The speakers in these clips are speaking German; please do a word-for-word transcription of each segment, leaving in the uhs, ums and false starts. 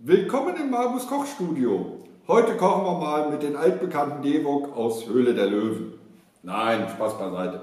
Willkommen im Marbus Kochstudio. Heute kochen wir mal mit den altbekannten D-Wok aus Höhle der Löwen. Nein, Spaß beiseite.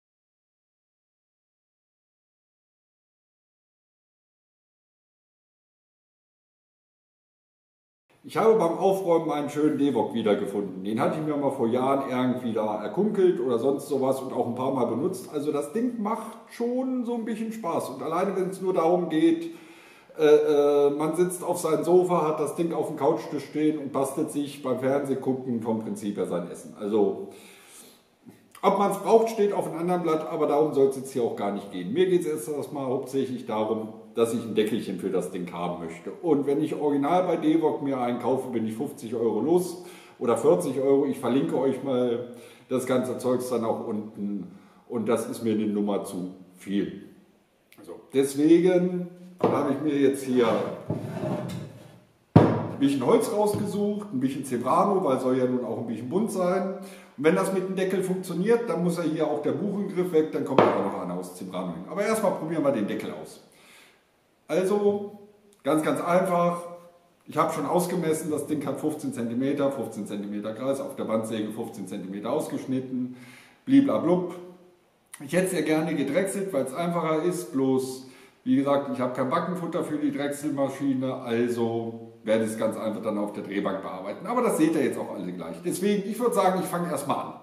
Ich habe beim Aufräumen einen schönen D-Wok wiedergefunden. Den hatte ich mir mal vor Jahren irgendwie da erkunkelt oder sonst sowas und auch ein paar Mal benutzt. Also das Ding macht schon so ein bisschen Spaß. Und alleine wenn es nur darum geht, äh, äh, man sitzt auf seinem Sofa, hat das Ding auf dem Couchtisch stehen und bastelt sich beim Fernsehgucken vom Prinzip her sein Essen. Also ob man es braucht, steht auf einem anderen Blatt, aber darum soll es jetzt hier auch gar nicht gehen. Mir geht es erst erstmal hauptsächlich darum, dass ich ein Deckelchen für das Ding haben möchte. Und wenn ich original bei D-Wok mir einen kaufe, bin ich fünfzig Euro los oder vierzig Euro. Ich verlinke euch mal das ganze Zeugs dann auch unten und das ist mir eine Nummer zu viel. Also deswegen habe ich mir jetzt hier ein bisschen Holz rausgesucht, ein bisschen Zebrano, weil soll ja nun auch ein bisschen bunt sein. Und wenn das mit dem Deckel funktioniert, dann muss ja hier auch der Buchengriff weg, dann kommt auch noch einer aus Zebrano hin. Aber erstmal probieren wir den Deckel aus. Also, ganz, ganz einfach. Ich habe schon ausgemessen, das Ding hat fünfzehn Zentimeter, fünfzehn Zentimeter Kreis, auf der Bandsäge fünfzehn Zentimeter ausgeschnitten, bliblablub. Ich hätte es ja gerne gedrechselt, weil es einfacher ist, bloß, wie gesagt, ich habe kein Backenfutter für die Drechselmaschine, also werde ich es ganz einfach dann auf der Drehbank bearbeiten. Aber das seht ihr jetzt auch alle gleich. Deswegen, ich würde sagen, ich fange erstmal an.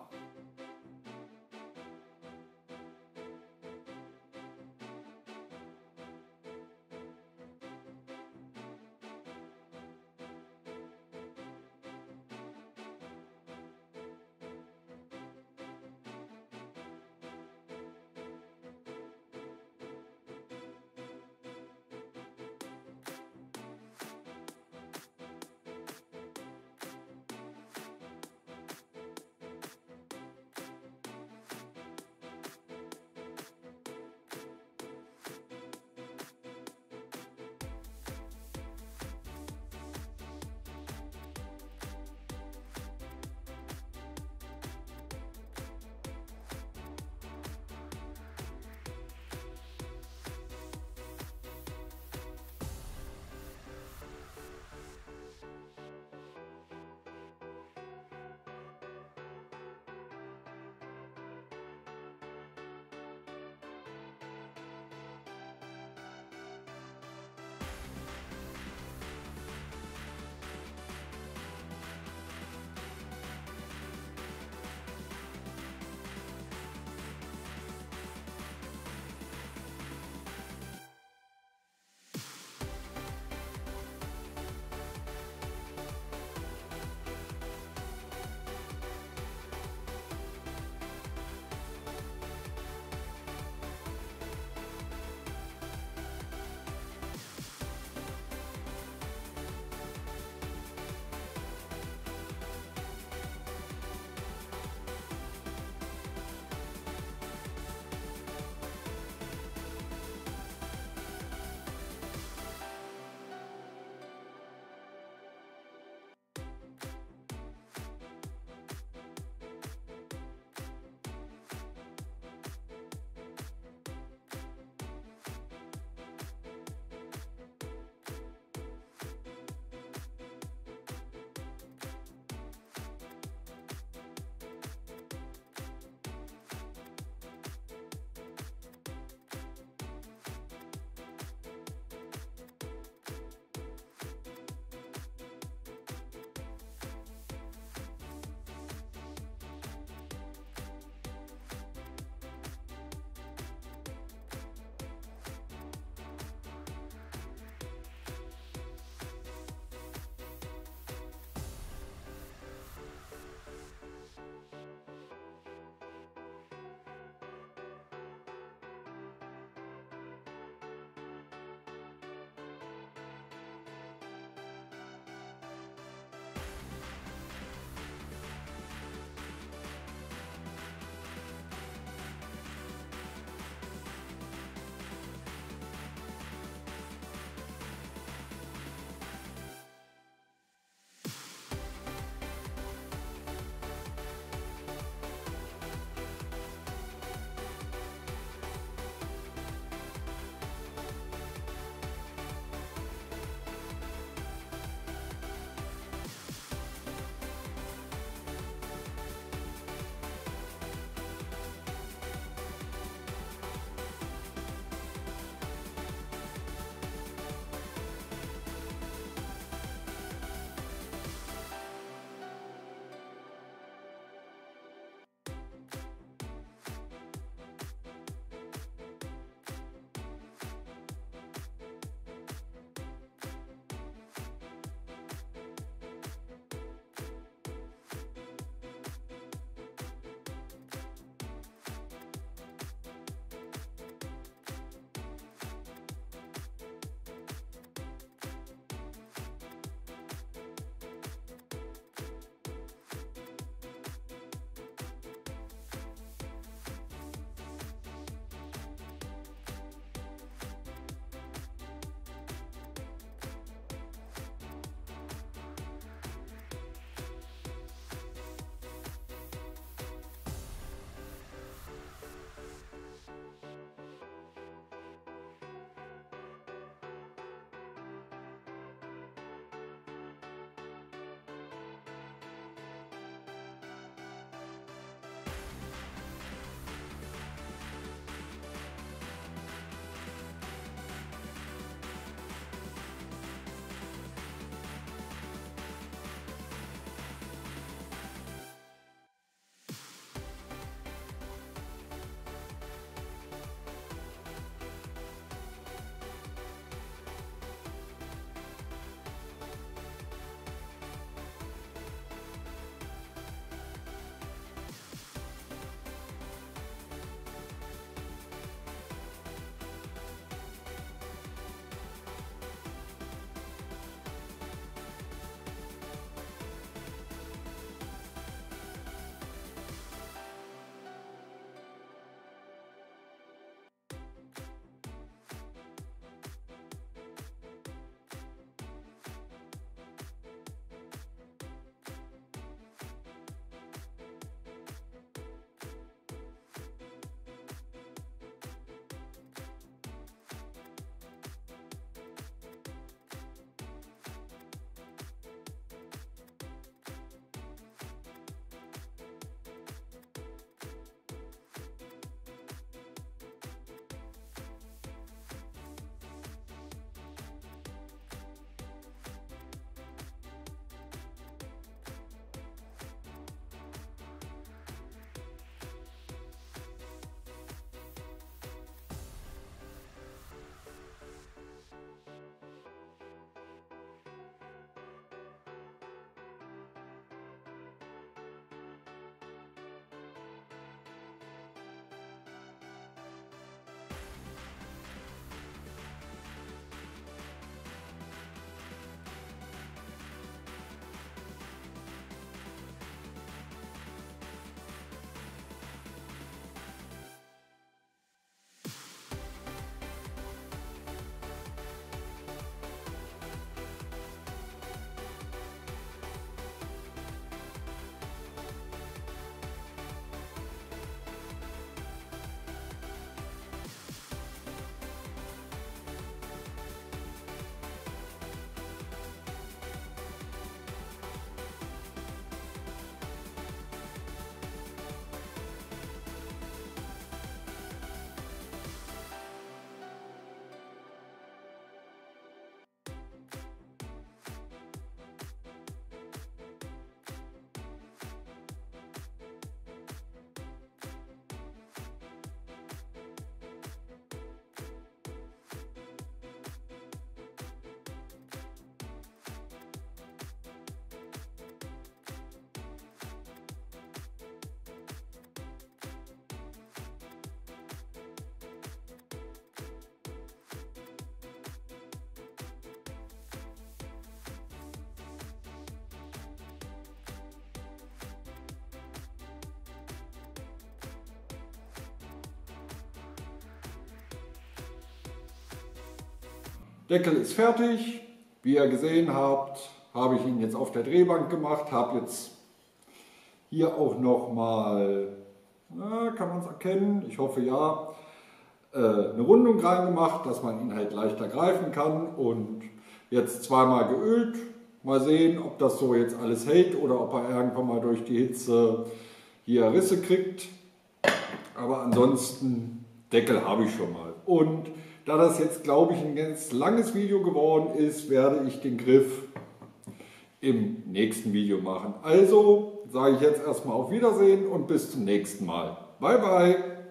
Deckel ist fertig. Wie ihr gesehen habt, habe ich ihn jetzt auf der Drehbank gemacht. Habe jetzt hier auch nochmal, kann man es erkennen, ich hoffe ja, eine Rundung reingemacht, dass man ihn halt leichter greifen kann. Und jetzt zweimal geölt. Mal sehen, ob das so jetzt alles hält oder ob er irgendwann mal durch die Hitze hier Risse kriegt. Aber ansonsten, Deckel habe ich schon mal. Und da das jetzt, glaube ich, ein ganz langes Video geworden ist, werde ich den Griff im nächsten Video machen. Also sage ich jetzt erstmal auf Wiedersehen und bis zum nächsten Mal. Bye, bye!